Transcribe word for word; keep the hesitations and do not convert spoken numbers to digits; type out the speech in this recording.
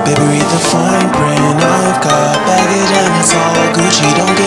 Baby, read the fine print. I've got baggage and it's all Gucci. Don't get